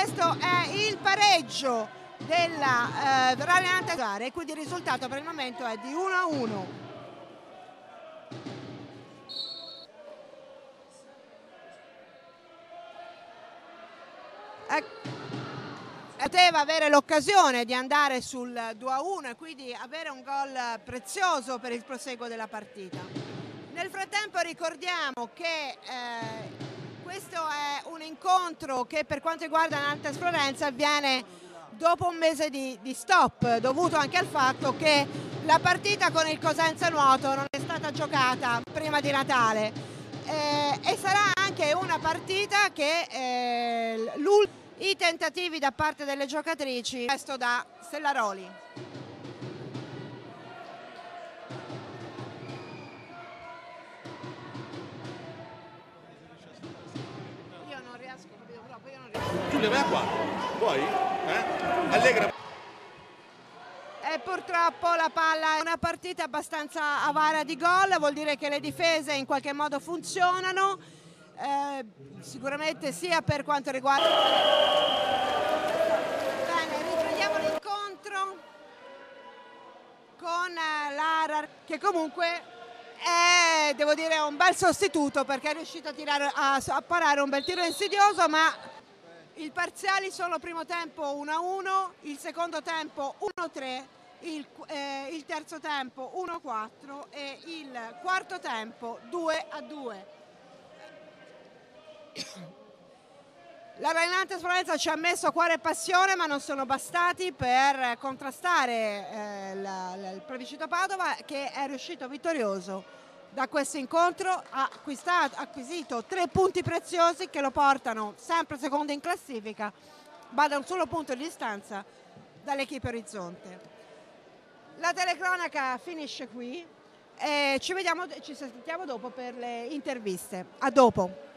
questo è il pareggio della Raleigh Nantes e quindi il risultato per il momento è di 1-1. Poteva avere l'occasione di andare sul 2-1 e quindi avere un gol prezioso per il proseguo della partita. Nel frattempo ricordiamo che questo è un incontro che per quanto riguarda Nantes Florenza avviene dopo un mese di stop, dovuto anche al fatto che la partita con il Cosenza Nuoto non è stata giocata prima di Natale e sarà anche una partita che i tentativi da parte delle giocatrici questo da Stellaroli. Io non riesco, capito? Proprio io non riesco. Giulia, vai a 4, poi? Allegra. E purtroppo la palla è una partita abbastanza avara di gol, vuol dire che le difese in qualche modo funzionano, sicuramente sia per quanto riguarda... Bene, riprendiamo l'incontro con Lara, che comunque è, devo dire, un bel sostituto perché è riuscito a parare un bel tiro insidioso, ma i parziali sono primo tempo 1-1, il secondo tempo 1-3, il terzo tempo 1-4 e il quarto tempo 2-2. La Raleigh Nantes Florenza ci ha messo cuore e passione, ma non sono bastati per contrastare il Plebiscito Padova, che è riuscito vittorioso da questo incontro, ha acquisito 3 punti preziosi che lo portano sempre secondo in classifica, ma da un solo punto di distanza dall'Equipe Orizzonte. La telecronaca finisce qui e ci sentiamo dopo per le interviste. A dopo.